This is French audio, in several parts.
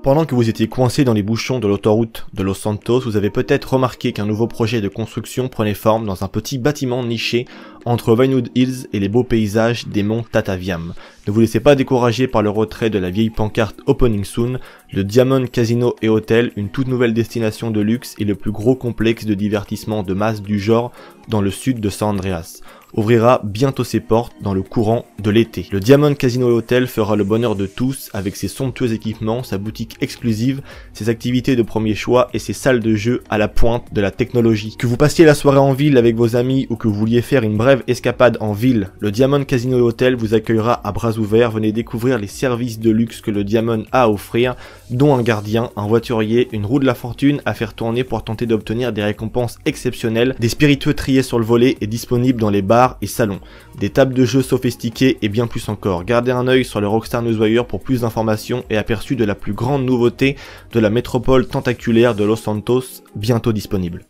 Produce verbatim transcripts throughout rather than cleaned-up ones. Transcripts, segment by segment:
Pendant que vous étiez coincé dans les bouchons de l'autoroute de Los Santos, vous avez peut-être remarqué qu'un nouveau projet de construction prenait forme dans un petit bâtiment niché entre Vinewood Hills et les beaux paysages des monts Tataviam. Ne vous laissez pas décourager par le retrait de la vieille pancarte Opening Soon, le Diamond Casino et Hotel, une toute nouvelle destination de luxe et le plus gros complexe de divertissement de masse du genre dans le sud de San Andreas, ouvrira bientôt ses portes dans le courant de l'été. Le Diamond Casino et Hotel fera le bonheur de tous avec ses somptueux équipements, sa boutique exclusive, ses activités de premier choix et ses salles de jeu à la pointe de la technologie. Que vous passiez la soirée en ville avec vos amis ou que vous vouliez faire une brève escapade en ville, le Diamond Casino et Hotel vous accueillera à bras ouverts. Venez découvrir les services de luxe que le Diamond a à offrir, dont un gardien, un voiturier, une roue de la fortune à faire tourner pour tenter d'obtenir des récompenses exceptionnelles, des spiritueux triés sur le volet et disponibles dans les bars et salons, des tables de jeux sophistiquées et bien plus encore. Gardez un œil sur le Rockstar Newswire pour plus d'informations et aperçus de la plus grande nouveauté de la métropole tentaculaire de Los Santos, bientôt disponible.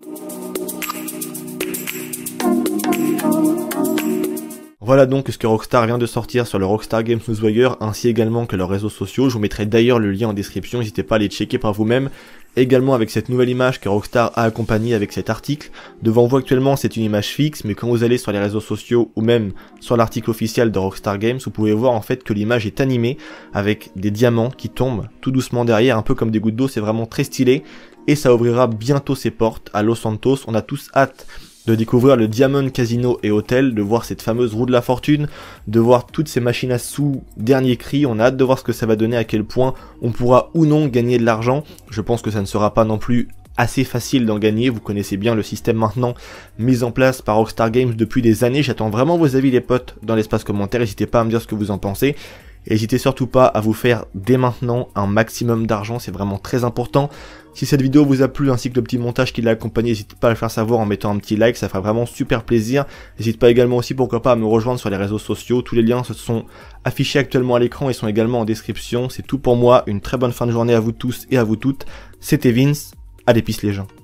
Voilà donc ce que Rockstar vient de sortir sur le Rockstar Games Newswire, ainsi également que leurs réseaux sociaux. Je vous mettrai d'ailleurs le lien en description, n'hésitez pas à les checker par vous-même. Également avec cette nouvelle image que Rockstar a accompagnée avec cet article. Devant vous actuellement c'est une image fixe, mais quand vous allez sur les réseaux sociaux ou même sur l'article officiel de Rockstar Games, vous pouvez voir en fait que l'image est animée avec des diamants qui tombent tout doucement derrière, un peu comme des gouttes d'eau. C'est vraiment très stylé et ça ouvrira bientôt ses portes à Los Santos. On a tous hâte de découvrir le Diamond Casino et Hotel, de voir cette fameuse roue de la fortune, de voir toutes ces machines à sous dernier cri. On a hâte de voir ce que ça va donner, à quel point on pourra ou non gagner de l'argent. Je pense que ça ne sera pas non plus assez facile d'en gagner, vous connaissez bien le système maintenant mis en place par Rockstar Games depuis des années. J'attends vraiment vos avis les potes dans l'espace commentaire, n'hésitez pas à me dire ce que vous en pensez. Et n'hésitez surtout pas à vous faire dès maintenant un maximum d'argent, c'est vraiment très important. Si cette vidéo vous a plu ainsi que le petit montage qui l'a accompagné, n'hésitez pas à le faire savoir en mettant un petit like, ça fera vraiment super plaisir. N'hésitez pas également aussi pourquoi pas à me rejoindre sur les réseaux sociaux, tous les liens se sont affichés actuellement à l'écran et sont également en description. C'est tout pour moi, une très bonne fin de journée à vous tous et à vous toutes. C'était Vince, à l'épice les gens.